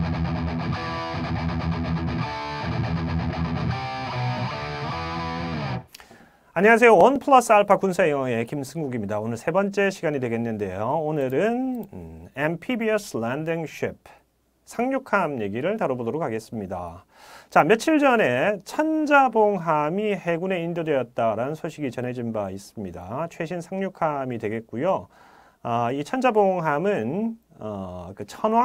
안녕하세요. 원 플러스 알파 군사 영어의 김승국입니다. 오늘 세 번째 시간이 되겠는데요. 오늘은 Amphibious Landing Ship, 상륙함 얘기를 다뤄보도록 하겠습니다. 자, 며칠 전에 천자봉함이 해군에 인도되었다라는 소식이 전해진 바 있습니다. 최신 상륙함이 되겠고요. 이 천자봉함은 그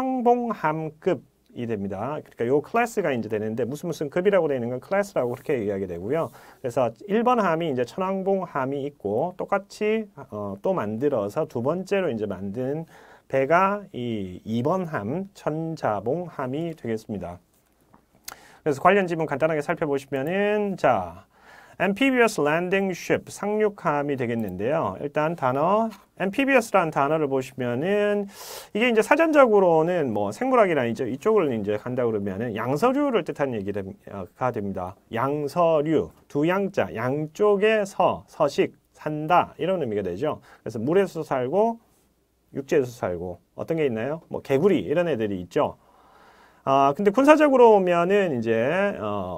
천왕봉함급 이 됩니다. 그러니까 요 클래스가 이제 되는데 무슨 급이라고 되어 있는 건 클래스라고 그렇게 이야기 되고요. 그래서 1번 함이 이제 천왕봉함이 있고 똑같이 또 만들어서 두 번째로 이제 만든 배가 이 2번 함 천자봉함이 되겠습니다. 그래서 관련 지문 간단하게 살펴보시면은 자, Amphibious Landing Ship, 상륙함이 되겠는데요. 일단 단어 Amphibious라는 단어를 보시면은 이게 이제 사전적으로는 뭐 생물학이나 이쪽을 이제 간다 그러면은 양서류를 뜻하는 얘기가 됩니다. 양서류, 두 양자, 양쪽에 서식, 산다 이런 의미가 되죠. 그래서 물에서 살고 육지에서 살고 어떤 게 있나요? 뭐 개구리 이런 애들이 있죠. 근데 군사적으로 보면은 이제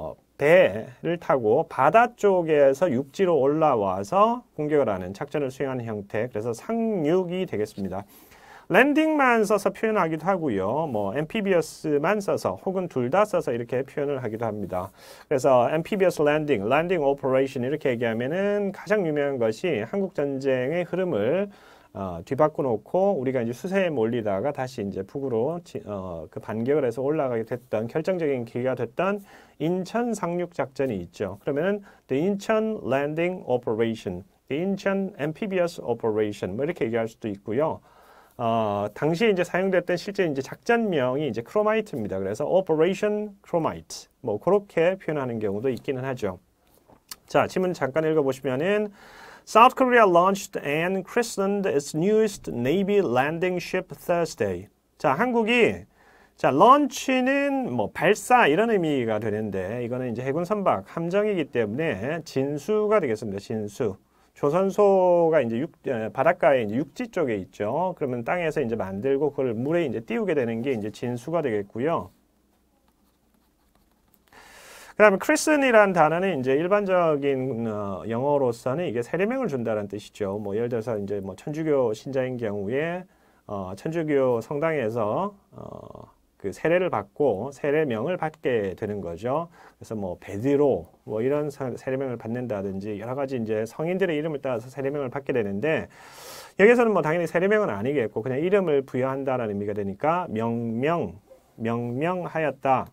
배를 타고 바다 쪽에서 육지로 올라와서 공격을 하는 작전을 수행하는 형태, 그래서 상륙이 되겠습니다. 랜딩만 써서 표현하기도 하고요. 뭐 amphibious만 써서 혹은 둘 다 써서 이렇게 표현을 하기도 합니다. 그래서 amphibious landing, landing operation 이렇게 얘기하면은 가장 유명한 것이 한국 전쟁의 흐름을 뒤바꿔 놓고 우리가 이제 수세에 몰리다가 다시 이제 북으로 그 반격을 해서 올라가게 됐던 결정적인 계기가 됐던 인천 상륙 작전이 있죠. 그러면은 the 인천 landing operation, the 인천 amphibious operation 뭐 이렇게 얘기할 수도 있고요. 당시에 이제 사용됐던 실제 이제 작전명이 이제 크로마이트입니다. 그래서 operation chromite 뭐 그렇게 표현하는 경우도 있기는 하죠. 자, 지문 잠깐 읽어보시면은 South Korea launched and christened its newest Navy landing ship Thursday. 자, 한국이 자, launch는 뭐 발사 이런 의미가 되는데 이거는 이제 해군 선박 함정이기 때문에 진수가 되겠습니다. 진수. 조선소가 이제 바닷가에 이제 육지 쪽에 있죠. 그러면 땅에서 이제 만들고 그걸 물에 이제 띄우게 되는 게 이제 진수가 되겠고요. 그 다음에 christen이라는 단어는 이제 일반적인 영어로서는 이게 세례명을 준다는 뜻이죠. 뭐 예를 들어서 이제 뭐 천주교 신자인 경우에 천주교 성당에서 그 세례를 받고 세례명을 받게 되는 거죠. 그래서 뭐 베드로 뭐 이런 세례명을 받는다든지 여러 가지 이제 성인들의 이름을 따라서 세례명을 받게 되는데 여기서는 뭐 당연히 세례명은 아니겠고 그냥 이름을 부여한다는 의미가 되니까 명명하였다.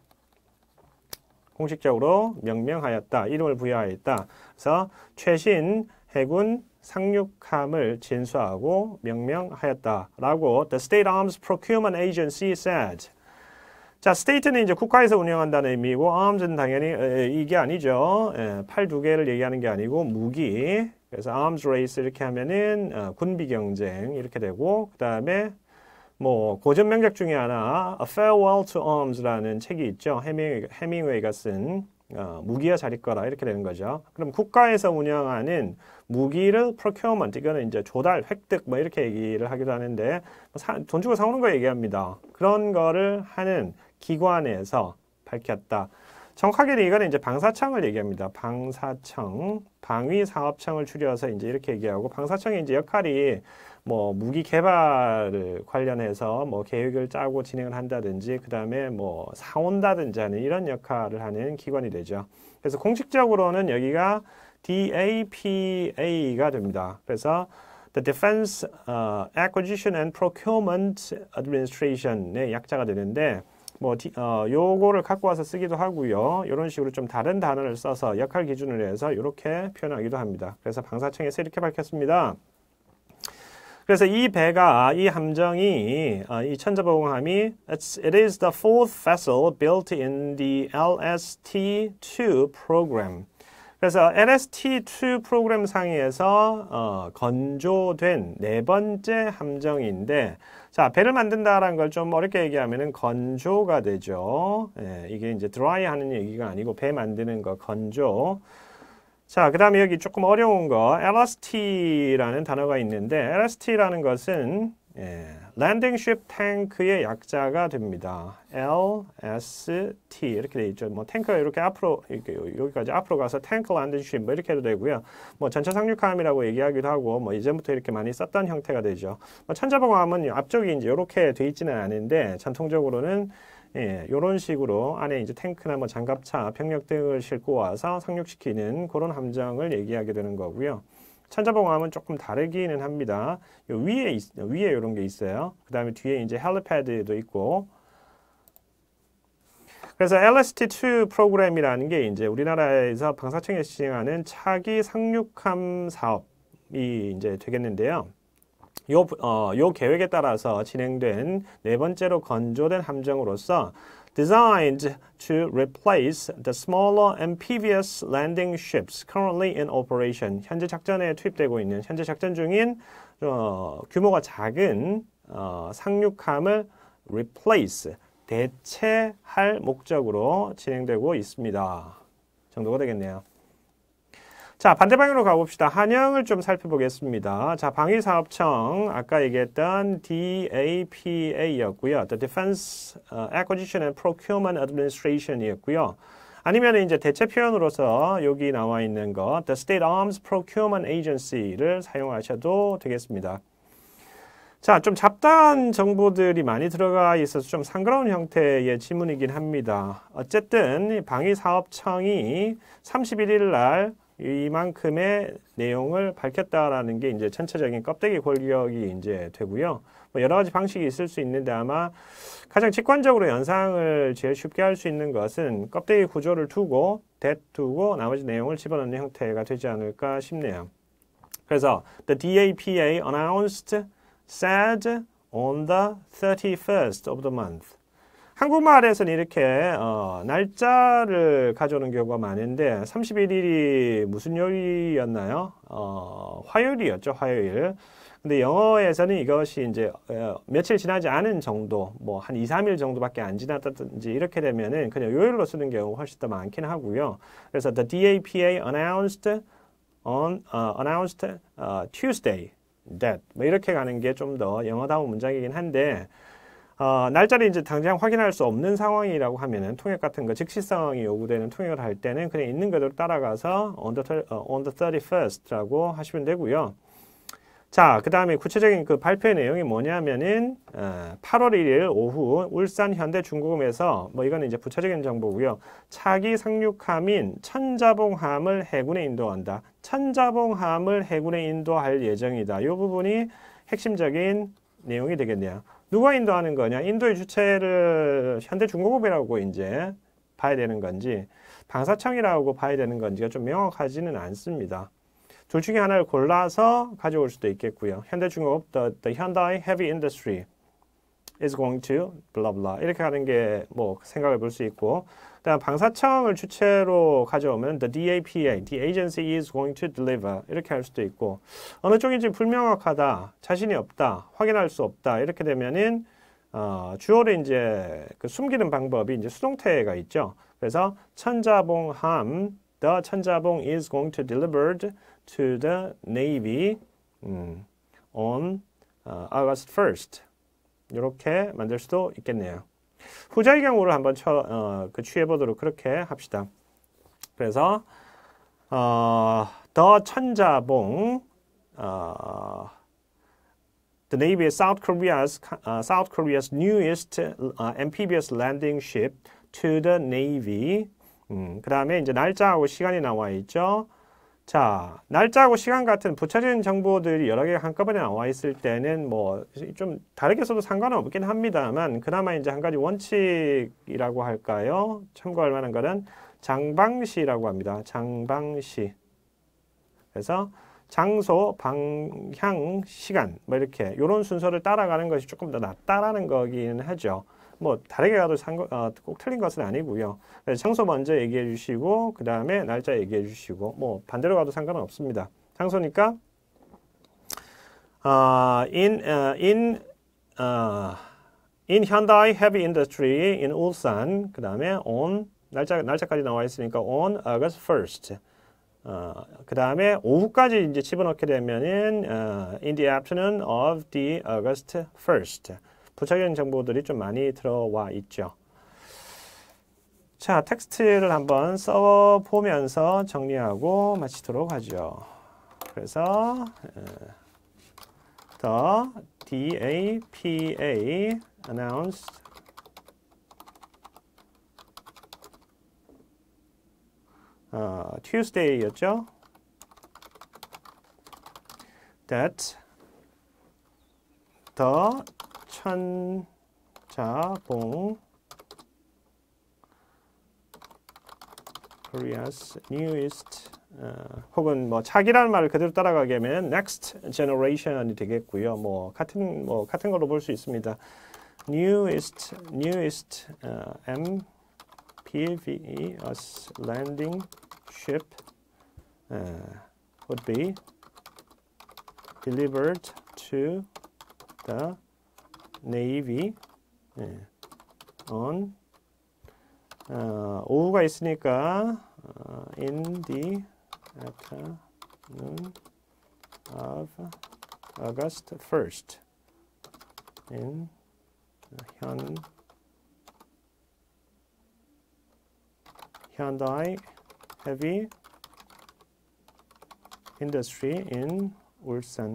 공식적으로 명명하였다. 이름을 부여하였다. 그래서 최신 해군 상륙함을 진수하고 명명하였다라고 The State Arms Procurement Agency said. 자, state는 이제 국가에서 운영한다는 의미고 arms는 당연히 이게 아니죠. 팔 두 개를 얘기하는 게 아니고 무기. 그래서 arms race 이렇게 하면은 군비 경쟁 이렇게 되고 그 다음에 뭐 고전 명작 중에 하나 A Farewell to Arms라는 책이 있죠. 해밍웨이가 쓴 무기야 잘 있거라 이렇게 되는 거죠. 그럼 국가에서 운영하는 무기를 procurement 이거는 이제 조달, 획득 뭐 이렇게 얘기를 하기도 하는데 돈 주고 사오는 거 얘기합니다. 그런 거를 하는 기관에서 밝혔다. 정확하게는 이거는 이제 방사청을 얘기합니다. 방사청, 방위사업청을 줄여서 이제 이렇게 얘기하고 방사청의 이제 역할이 뭐 무기 개발을 관련해서 뭐 계획을 짜고 진행을 한다든지 그 다음에 뭐 사온다든지 하는 이런 역할을 하는 기관이 되죠. 그래서 공식적으로는 여기가 DAPA가 됩니다. 그래서 The Defense Acquisition and Procurement Administration의 약자가 되는데 뭐 요거를 갖고 와서 쓰기도 하고요. 이런 식으로 좀 다른 단어를 써서 역할 기준을 해서 이렇게 표현하기도 합니다. 그래서 방사청에서 이렇게 밝혔습니다. 그래서 이 배가, 이 함정이, 이 천자봉함이 It is the fourth vessel built in the LST-2 program. 그래서 LST-2 프로그램 상에서 건조된 네 번째 함정인데 자, 배를 만든다라는 걸 좀 어렵게 얘기하면은 건조가 되죠. 예, 이게 이제 드라이 하는 얘기가 아니고 배 만드는 거 건조. 자, 그 다음에 여기 조금 어려운 거 LST라는 단어가 있는데 LST라는 것은 landing ship tank의 약자가 됩니다. LST 이렇게 돼 있죠. 뭐 탱크가 이렇게 앞으로 이렇게 여기까지 앞으로 가서 tank landing ship 뭐 이렇게 해도 되고요. 뭐 전차 상륙함이라고 얘기하기도 하고 뭐 이전부터 이렇게 많이 썼던 형태가 되죠. 뭐 천자봉함은 앞쪽이 이제 이렇게 돼 있지는 않은데 전통적으로는 이런 식으로 안에 이제 탱크나 뭐 장갑차, 병력 등을 싣고 와서 상륙시키는 그런 함정을 얘기하게 되는 거고요. 천자봉함은 조금 다르기는 합니다. 요 위에 이런 게 있어요. 그 다음에 뒤에 이제 헬리패드도 있고. 그래서 LST-2 프로그램이라는 게 이제 우리나라에서 방사청에서 시행하는 차기 상륙함 사업이 이제 되겠는데요. 요 계획에 따라서 진행된 네 번째로 건조된 함정으로서 designed to replace the smaller amphibious landing ships currently in operation. 현재 작전에 투입되고 있는, 현재 작전 중인 규모가 작은 상륙함을 replace, 대체할 목적으로 진행되고 있습니다. 정도가 되겠네요. 자, 반대 방향으로 가봅시다. 한영을 좀 살펴보겠습니다. 자, 방위사업청, 아까 얘기했던 DAPA였고요. The Defense Acquisition and Procurement Administration이었고요. 아니면 이제 대체 표현으로서 여기 나와 있는 거, The State Arms Procurement Agency를 사용하셔도 되겠습니다. 자, 좀 잡다한 정보들이 많이 들어가 있어서 좀 상그러운 형태의 지문이긴 합니다. 어쨌든 방위사업청이 31일 날 이만큼의 내용을 밝혔다라는 게 이제 전체적인 껍데기 골격이 이제 되고요. 뭐 여러 가지 방식이 있을 수 있는데 아마 가장 직관적으로 연상을 제일 쉽게 할 수 있는 것은 껍데기 구조를 두고 두고 나머지 내용을 집어넣는 형태가 되지 않을까 싶네요. 그래서 the DAPA announced said on the 31st of the month. 한국말에서는 이렇게 날짜를 가져오는 경우가 많은데 31일이 무슨 요일이었나요? 화요일이었죠, 화요일. 근데 영어에서는 이것이 이제 며칠 지나지 않은 정도, 뭐 한 2, 3일 정도밖에 안 지났다든지 이렇게 되면은 그냥 요일로 쓰는 경우가 훨씬 더 많긴 하고요. 그래서 the DAPA announced Tuesday that 뭐 이렇게 가는 게 좀 더 영어다운 문장이긴 한데 날짜를 이제 당장 확인할 수 없는 상황이라고 하면은 통역 같은 거 즉시성이 요구되는 통역을 할 때는 그냥 있는 그대로 따라가서 on the 31st라고 하시면 되고요. 자, 그 다음에 구체적인 그 발표의 내용이 뭐냐면은 8월 1일 오후 울산 현대중공업에서 뭐 이거는 이제 부차적인 정보고요. 차기 상륙함인 천자봉함을 해군에 인도한다. 천자봉함을 해군에 인도할 예정이다. 이 부분이 핵심적인 내용이 되겠네요. 누가 인도하는 거냐? 인도의 주체를 현대중공업이라고 이제 봐야 되는 건지 방사청이라고 봐야 되는 건지가 좀 명확하지는 않습니다. 둘 중에 하나를 골라서 가져올 수도 있겠고요. 현대중공업, the Hyundai Heavy Industry is going to blah blah 이렇게 하는 게 뭐 생각을 볼 수 있고, 그다음 방사청을 주체로 가져오면 the DAPA, the agency is going to deliver 이렇게 할 수도 있고, 어느 쪽인지 불명확하다, 자신이 없다, 확인할 수 없다 이렇게 되면은 주어를 이제 그 숨기는 방법이 이제 수동태가 있죠. 그래서 천자봉함, the 천자봉 is going to delivered to the Navy on August 1st 이렇게 만들 수도 있겠네요. 후자의 경우를 한번 취해보도록 그렇게 합시다. 그래서 the 천자봉 the Navy is South Korea's newest amphibious landing ship to the Navy. 그 다음에 이제 날짜하고 시간이 나와 있죠. 자, 날짜하고 시간 같은 부차적인 정보들이 여러 개가 한꺼번에 나와 있을 때는 뭐 좀 다르게 써도 상관은 없긴 합니다만, 그나마 이제 한 가지 원칙이라고 할까요? 참고할 만한 거는 장방시라고 합니다. 장방시. 그래서 장소, 방향, 시간 뭐 이렇게 이런 순서를 따라가는 것이 조금 더 낫다라는 거긴 하죠. 뭐 다르게 가도 꼭 틀린 것은 아니고요. 장소 먼저 얘기해 주시고 그 다음에 날짜 얘기해 주시고 뭐 반대로 가도 상관은 없습니다. 장소니까 in Hyundai Heavy Industry in 울산, 그 다음에 on 날짜까지 나와 있으니까 on August 1st 그 다음에 오후까지 이제 집어넣게 되면은 in the afternoon of the August 1st. 부차적인 정보들이 좀 많이 들어와 있죠. 자, 텍스트를 한번 써보면서 정리하고 마치도록 하죠. 그래서 the DAPA announced Tuesday였죠. That the 천자봉 Korea's newest 혹은 뭐 차기라는 말을 그대로 따라가게 하면 next generation이 되겠고요. 뭐 같은 걸로 볼 수 있습니다. newest amphibious landing ship would be delivered to the Navy on 오후가 있으니까 in the afternoon of August 1st in Hyundai Heavy Industry in 울산.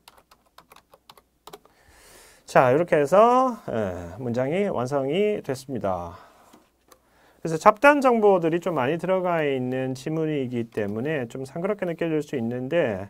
자, 이렇게 해서 문장이 완성이 됐습니다. 그래서 잡다한 정보들이 좀 많이 들어가 있는 지문이기 때문에 좀 상그럽게 느껴질 수 있는데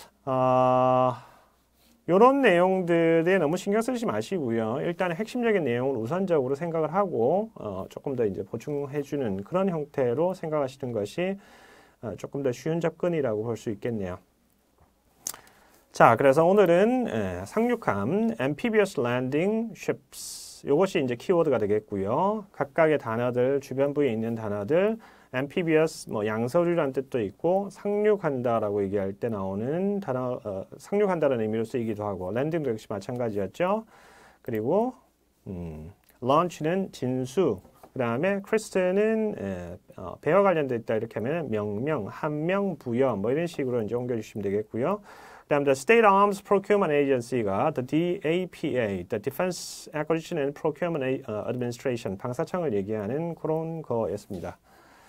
이런 내용들에 너무 신경 쓰지 마시고요. 일단 핵심적인 내용을 우선적으로 생각을 하고 조금 더 이제 보충해주는 그런 형태로 생각하시는 것이 조금 더 쉬운 접근이라고 볼 수 있겠네요. 자, 그래서 오늘은 상륙함 amphibious landing ships 이것이 이제 키워드가 되겠고요. 각각의 단어들 주변부에 있는 단어들 amphibious 뭐 양서류라는 뜻도 있고 상륙한다라고 얘기할 때 나오는 단어 상륙한다라는 의미로 쓰이기도 하고 landing도 역시 마찬가지였죠. 그리고 launch는 진수 그 다음에 크리스트는 배와 관련돼 있다 이렇게 하면 명명, 함명, 부여 뭐 이런 식으로 이제 옮겨주시면 되겠고요. 그다음 the State Arms Procurement Agency가 the DAPA, the Defense Acquisition and Procurement Administration, 방사청을 얘기하는 그런 거였습니다.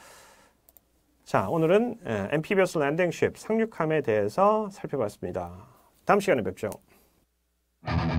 자, 오늘은 amphibious landing ship, 상륙함에 대해서 살펴봤습니다. 다음 시간에 뵙죠.